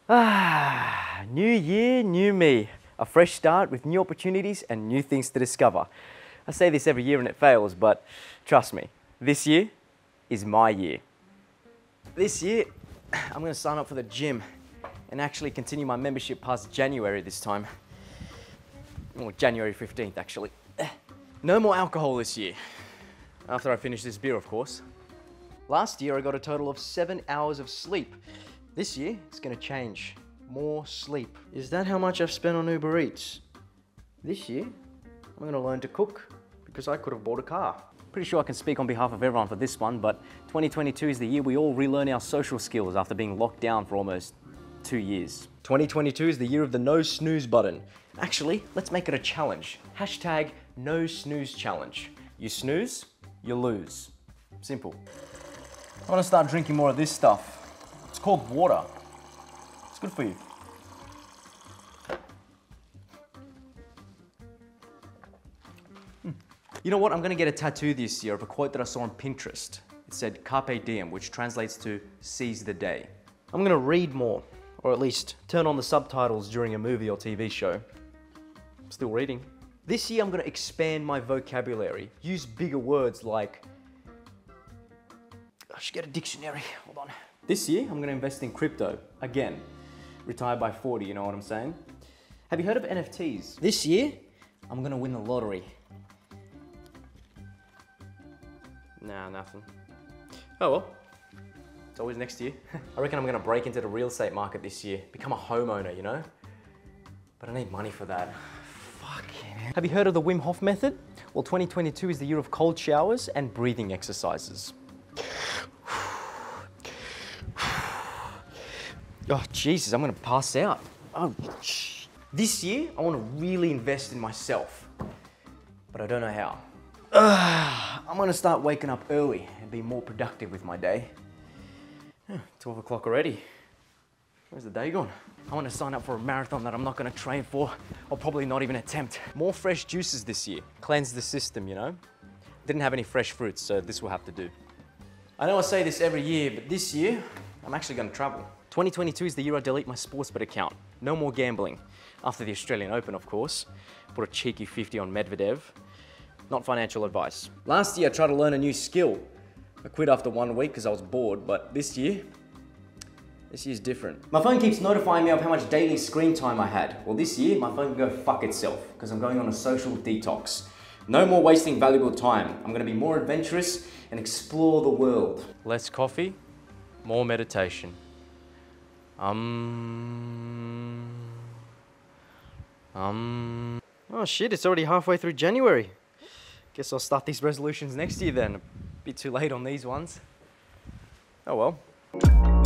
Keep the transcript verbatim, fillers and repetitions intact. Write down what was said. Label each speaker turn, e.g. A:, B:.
A: Ah, new year, new me. A fresh start with new opportunities and new things to discover. I say this every year and it fails, but trust me, this year is my year. This year, I'm going to sign up for the gym and actually continue my membership past January this time. Or January fifteenth, actually. No more alcohol this year. After I finish this beer, of course. Last year, I got a total of seven hours of sleep. This year, it's going to change. More sleep. Is that how much I've spent on Uber Eats? This year, I'm going to learn to cook because I could have bought a car. Pretty sure I can speak on behalf of everyone for this one, but twenty twenty-two is the year we all relearn our social skills after being locked down for almost two years. twenty twenty-two is the year of the no snooze button. Actually, let's make it a challenge. Hashtag no snooze challenge. You snooze, you lose. Simple. I want to start drinking more of this stuff. It's called water. It's good for you. Mm. You know what? I'm going to get a tattoo this year of a quote that I saw on Pinterest. It said Carpe Diem, which translates to seize the day. I'm going to read more, or at least turn on the subtitles during a movie or T V show. I'm still reading. This year I'm going to expand my vocabulary. Use bigger words like... I should get a dictionary. Hold on. This year I'm going to invest in crypto. Again. Retire by forty, you know what I'm saying? Have you heard of N F Ts? This year I'm going to win the lottery. Nah, nothing. Oh well. It's always next year. I reckon I'm going to break into the real estate market this year. Become a homeowner, you know? But I need money for that. Fuck yeah. Have you heard of the Wim Hof method? Well, twenty twenty-two is the year of cold showers and breathing exercises. Oh, Jesus, I'm gonna pass out. Oh, this year, I wanna really invest in myself, but I don't know how. Uh, I'm gonna start waking up early and be more productive with my day. twelve o'clock already. Where's the day gone? I wanna sign up for a marathon that I'm not gonna train for, or probably not even attempt. More fresh juices this year. Cleanse the system, you know? Didn't have any fresh fruits, so this will have to do. I know I say this every year, but this year, I'm actually gonna travel. twenty twenty-two is the year I delete my Sportsbet account. No more gambling. After the Australian Open, of course. Put a cheeky fifty on Medvedev. Not financial advice. Last year, I tried to learn a new skill. I quit after one week because I was bored, but this year, this year's different. My phone keeps notifying me of how much daily screen time I had. Well, this year, my phone can go fuck itself because I'm going on a social detox. No more wasting valuable time. I'm gonna be more adventurous and explore the world. Less coffee, more meditation. Um, um. Oh shit, it's already halfway through January. Guess I'll start these resolutions next year then. A bit too late on these ones. Oh well.